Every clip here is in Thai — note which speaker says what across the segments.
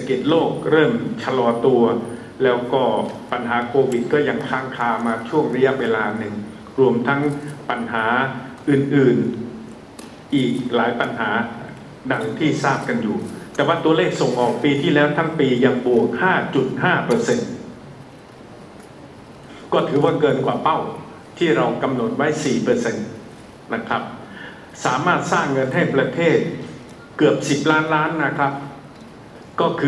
Speaker 1: ฐกิจโลกเริ่มชะลอตัวแล้วก็ปัญหาโควิดก็ยังค้างคามาช่วงระยะเวลาหนึ่งรวมทั้งปัญหาอื่นๆอีกหลายปัญหาดังที่ทราบกันอยู่แต่ว่าตัวเลขส่งออกปีที่แล้วทั้งปียังบวก 5.5% ก็ถือว่าเกินกว่าเป้าที่เรากำหนดไว้ 4% นะครับสามารถสร้างเงินให้ประเทศเกือบ10 ล้านล้านนะครับก็คือ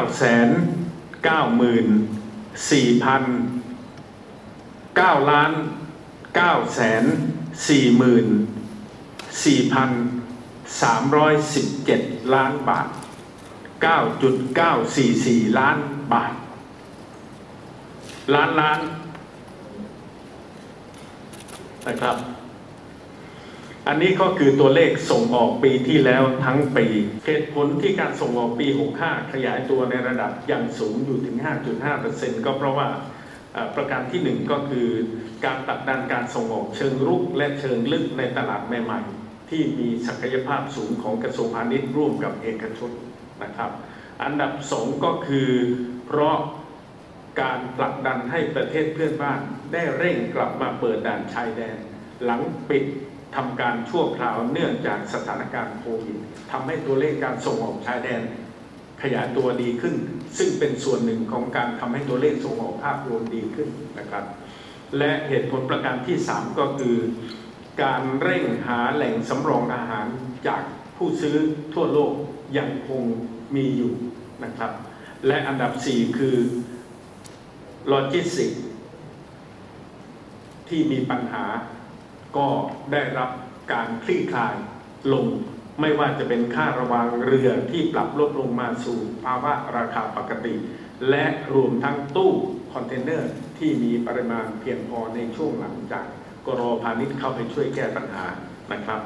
Speaker 1: 994,317 ล้านบาท 9.944 ล้านบาทล้านนะครับอันนี้ก็คือตัวเลขส่งออกปีที่แล้วทั้งปีเหตุผลที่การส่งออกปี 65 ขยายตัวในระดับยังสูงอยู่ถึง 5.5% ก็เพราะว่าประการที่ 1 ก็คือการผลักดันการส่งออกเชิงรุกและเชิงลึกในตลาดใหม่ๆที่มีศักยภาพสูงของกระทรวงพาณิชย์ร่วมกับเอกชนนะครับอันดับ 2 ก็คือเพราะการผลักดันให้ประเทศเพื่อนบ้านได้เร่งกลับมาเปิดด่านชายแดนหลังปิดทำการชั่วคราวเนื่องจากสถานการณ์โควิดทำให้ตัวเลขการส่งออกชายแดนขยายตัวดีขึ้นซึ่งเป็นส่วนหนึ่งของการทำให้ตัวเลขส่งออกภาพรวมดีขึ้นนะครับและเหตุผลประการที่ 3 ก็คือการเร่งหาแหล่งสำรองอาหารจากผู้ซื้อทั่วโลกยังคงมีอยู่นะครับและอันดับ 4 คือโลจิสติกส์ที่มีปัญหาก็ได้รับการคลี่คลายลงไม่ว่าจะเป็นค่าระวางเรือที่ปรับลดลงมาสู่ภาวะราคาปกติและรวมทั้งตู้คอนเทนเนอร์ที่มีปริมาณเพียงพอในช่วงหลังจากกรพาณิชย์เข้าไปช่วยแก้ปัญหานะครับ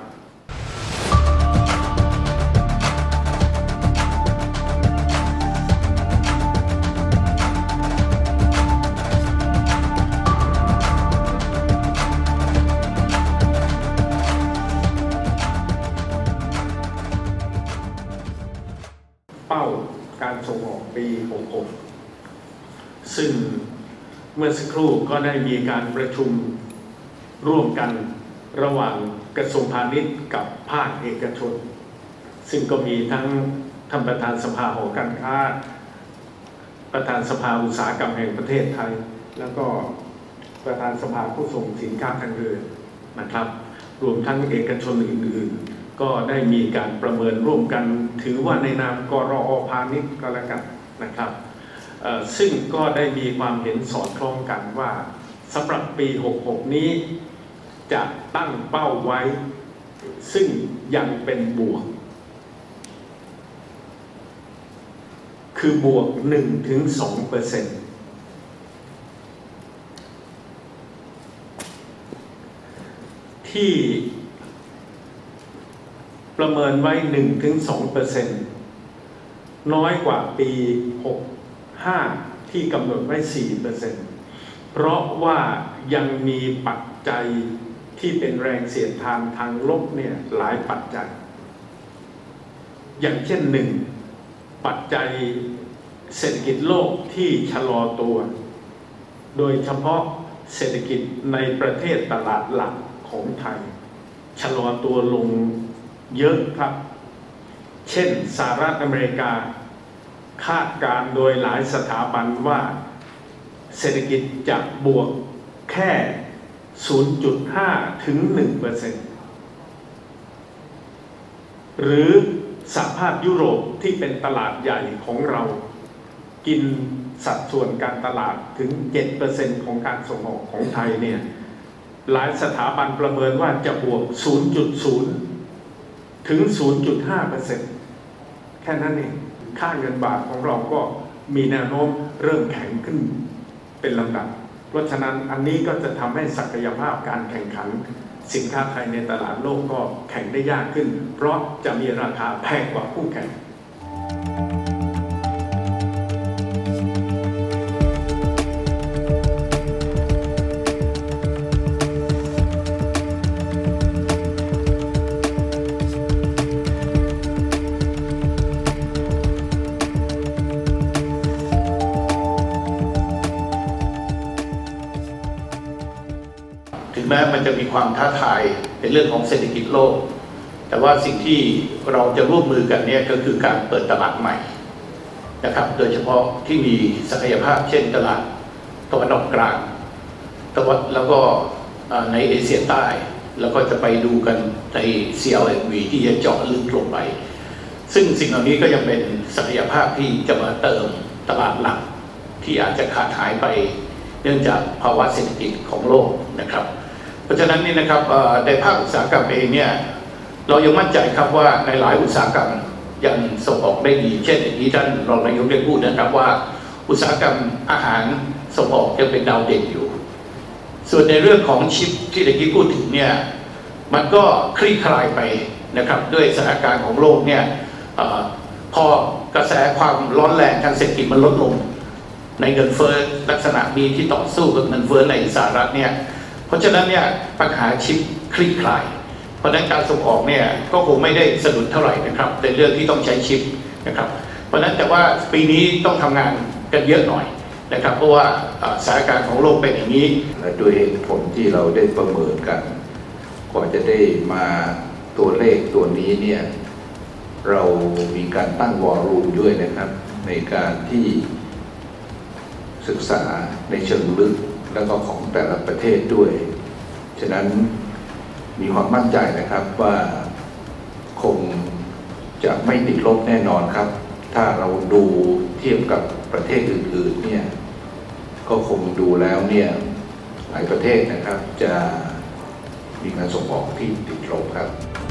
Speaker 1: เป้าการส่งออกปี 66 ซึ่งเมื่อสักครู่ก็ได้มีการประชุมร่วมกันระหว่างกระทรวงพาณิชย์กับภาคเอกชนซึ่งก็มีทั้งท่านประธานสภาหอการค้าประธานสภาอุตสาหกรรมแห่งประเทศไทยแล้วก็ประธานสภาผู้ส่งสินค้าทางเรือนะครับรวมทั้งเอกชนอื่นๆก็ได้มีการประเมินร่วมกันถือว่าในนามกรอพาณิชย์ก็แล้วกันนะครับซึ่งก็ได้มีความเห็นสอดคล้องกันว่าสำหรับปี 66 นี้จะตั้งเป้าไว้ซึ่งยังเป็นบวกคือบวก 1-2% ที่ประเมินไว้ 1-2% น้อยกว่าปี 65 ที่กำหนดไว้ 4%เพราะว่ายังมีปัจจัยที่เป็นแรงเสียดทานทางลบเนี่ยหลายปัจจัยอย่างเช่น 1. ปัจจัยเศรษฐกิจโลกที่ชะลอตัวโดยเฉพาะเศรษฐกิจในประเทศตลาดหลักของไทยชะลอตัวลงเยอะครับเช่นสหรัฐอเมริกาคาดการณ์โดยหลายสถาบันว่าเศรษฐกิจจะบวกแค่ 0.5-1% หรือสหภาพยุโรปที่เป็นตลาดใหญ่ของเรากินสัดส่วนการตลาดถึง 7% ของการส่งออกของไทยเนี่ยหลายสถาบันประเมินว่าจะบวก 0.0-0.5% แค่นั้นเองค่าเงินบาทของเราก็มีแนวโน้มเริ่มแข็งขึ้นเป็นลำดับเพราะฉะนั้นอันนี้ก็จะทำให้ศักยภาพการแข่งขันสินค้าไทยในตลาดโลกก็แข่งได้ยากขึ้นเพราะจะมีราคาแพงกว่าคู่แข่ง
Speaker 2: ม้มันจะมีความท้าทายในเรื่องของเศรษฐกิจโลกแต่ว่าสิ่งที่เราจะร่วมมือกันเนี่ยก็คือการเปิดตลาดใหม่นะครับโดยเฉพาะที่มีศักยภาพเช่นตลาดตะวันออกกลางแล้วก็ในเอเชียใต้แล้วก็จะไปดูกันใน CLMV ที่จะเจาะลึกลงไปซึ่งสิ่งเหล่านี้ก็ยังเป็นศักยภาพที่จะมาเติมตลาดหลักที่อาจจะขาดหายไปเนื่องจากภาวะเศรษฐกิจของโลกนะครับเพราะฉะนั้นนี่นะครับในภาคอุตสาหกรรมเองเนี่ยเรายังมั่นใจครับว่าในหลายอุตสาหกรรมยังส่งออกได้ดีเช่นอย่างที่ท่านรองนายกได้พูดนะครับว่าอุตสาหกรรมอาหารส่งออกยังเป็นดาวเด่นอยู่ส่วนในเรื่องของชิปที่ตะกี้พูดถึงเนี่ยมันก็คลี่คลายไปนะครับด้วยสถานการณ์ของโลกเนี่ยพอกระแสความร้อนแรงทางเศรษฐกิจมันลดลงในเงินเฟ้อลักษณะนี้ที่ต่อสู้กับเงินเฟ้อในสหรัฐเนี่ยเพราะฉะนั้นเนี่ยปัญหาชิปคลี่คลายเพราะฉะนั้นการส่งออกเนี่ยก็คงไม่ได้สะดุดเท่าไหร่นะครับในเรื่องที่ต้องใช้ชิปนะครับเพราะฉะนั้นแต่ว่าปีนี้ต้องทำงานกันเยอะหน่อยนะครับเพราะว่าสถานการณ์ของโลกเป็นอย่างนี้
Speaker 3: และด้วยเหตุผลที่เราได้ประเมินกันกว่าจะได้มาตัวเลขตัวนี้เนี่ยเรามีการตั้งวอลลุ่มด้วยนะครับในการที่ศึกษาในเชิงลึกแล้วก็ของแต่ละประเทศด้วยฉะนั้นมีความมั่นใจนะครับว่าคงจะไม่ติดลบแน่นอนครับถ้าเราดูเทียบกับประเทศอื่นๆเนี่ยก็คงดูแล้วเนี่ยหลายประเทศนะครับจะมีการส่งออกที่ติดลบครับ